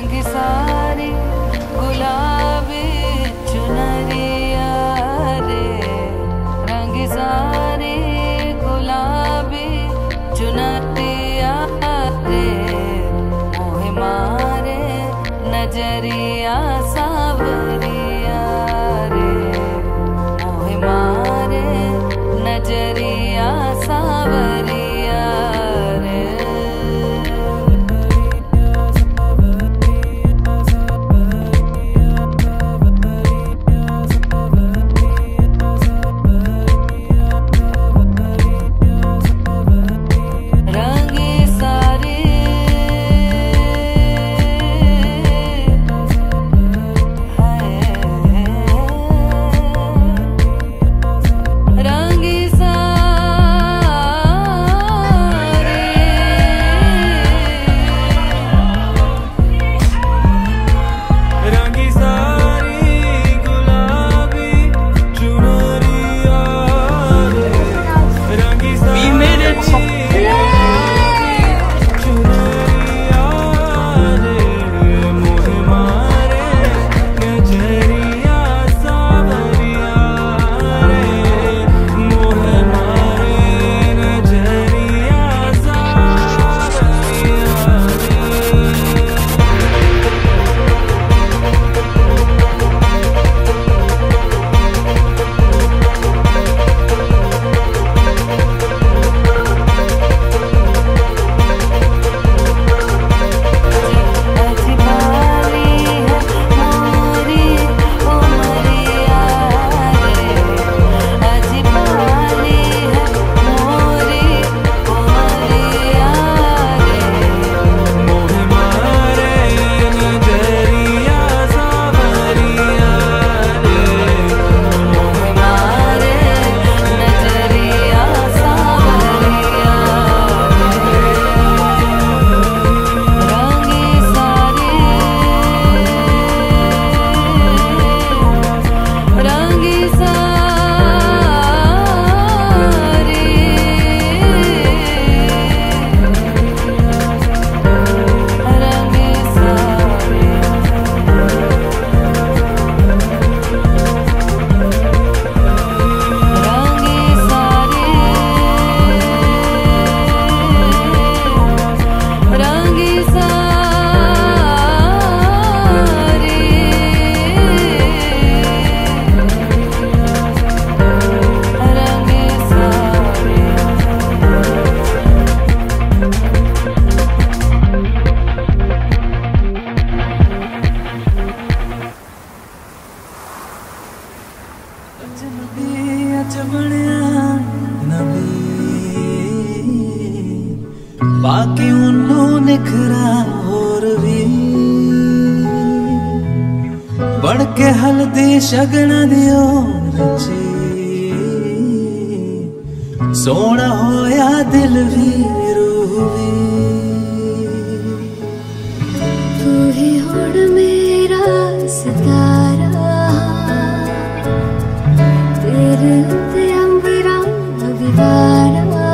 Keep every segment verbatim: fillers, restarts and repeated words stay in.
रंगी सारी गुलाबी चुनरिया रे, रंगी सारी गुलाबी चुनरिया रे, मोहे मारे नजरिया सावरिया रे, मोहे मारे नजरिया सावरिया रे। रंगी सारी रंगी सारी रंगी सारी गुलाबी चुनरिया रे, रंगी सारी चुनरिया रे, मोहे मारे नजरिया सावरिया रे, मोहे मारे नजरिया सावरिया रे। अजबाली है मोरी उमरिया रे, अजबाली है मोरी उमरिया रे, मोहे मारे नजरिया सावरिया रे, मोहे मारे नजरिया सावरिया रे। रंगी सारी रंगी सारी रंगी सारी रंगी सारी रंगी सारी रंगी सारी। अजनबी अजबड़िया नबी बाकी उन्नू निखरा होर भी बढ़ के हल्दी शगना दियो रची, सोना होया दिल भी रूह भी। तू ही हुण मेरा सितारा, तेरे उत्ते अंबरा अविवारा,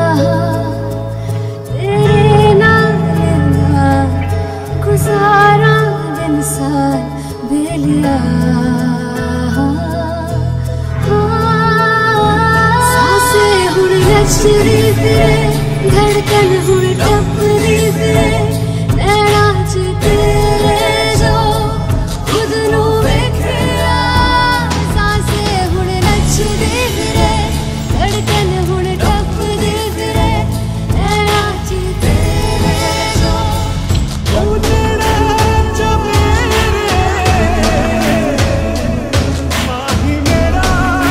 तेरे नाल ना गुजारा दिन साल बेलिया। सांसें हुण नचदी फिरे, धड़कन हुण टपदी फिरे, नैना च तेरे जो खुद नू वेखिया। सांसें हुण नचदी फिरे, धड़कन हुण टपदी फिरे, नैना च तेरे जो माही मेरा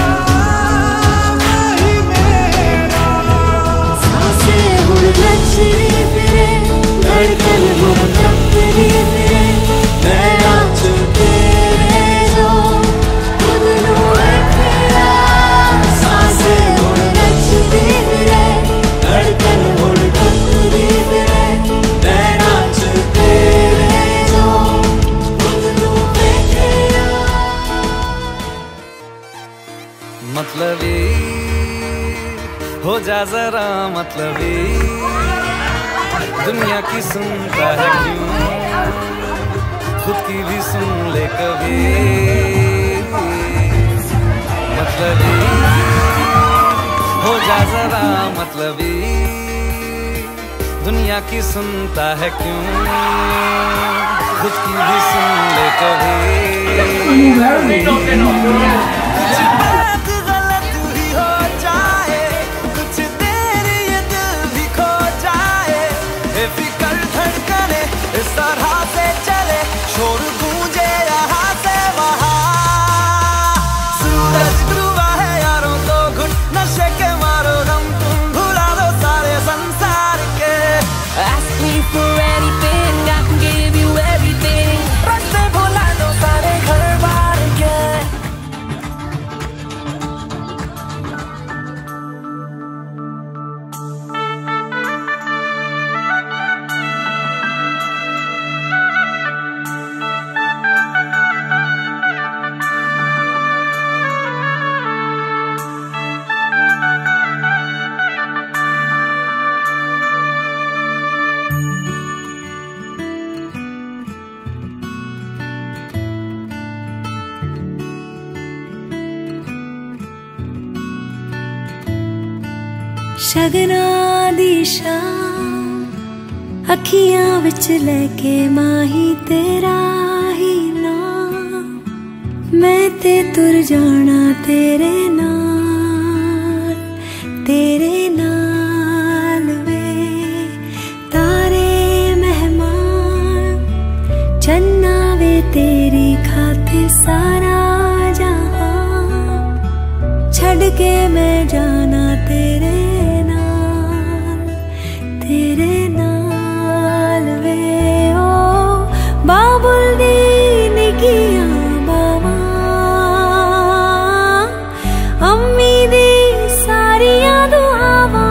माही मेरा। सांसें हुण नचदी फिरे, धड़कन हुण टपदी फिरे, नैना च तेरे जो खुद नू वेखिया। सांसें हुण नचदी फिरे, धड़कन हुण टपदी फिरे, नैना च तेरे जो खुद नू वेखिया। मतलबी हो जा जरा मतलबी, दुनिया की सुनता है क्यों खुद की भी सुन ले कभी, मतलबी हो जा जरा मतलबी, दुनिया की सुनता है क्यों, खुद की भी सुन ले कभी। कुछ बात गलत भी हो जाए, कुछ देर ये दिल भी खो जाए, बेफिक्र धड़कने इस तरह से चले, शोर गूंजे यहाँ से वहाँ, सूरज डूबा है यारों तो घुट नशे के मारो दम, तुम भुला दो सारे संसार के। Ask me for anything, I can give you everything, रास्ते भुला दो सारे घर बार के। शगना दी शाम अखियां विच लेके माही तेरा ही नाम, मैं ते तुर जाना तेरे नाल, तेरे नाल वे तारे मेहमान, चन्ना वे तेरी खातिर सारा जहां, छड़ के मैं जाना तेरे तेरे नाल वे। ओ बाबुल दी निकियां बावां, अम्मी दी सारियां दुआवां,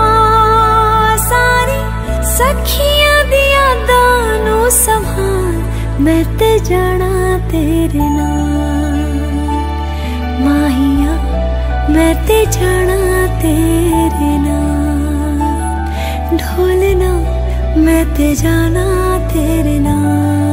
सारी सखियां दी यादां नू संभाल, मैं ते जाना तेरे नाल, माहिया मैं ते जाना तेरे नाल, ढोलना मैं ते जाना तेरे नाल।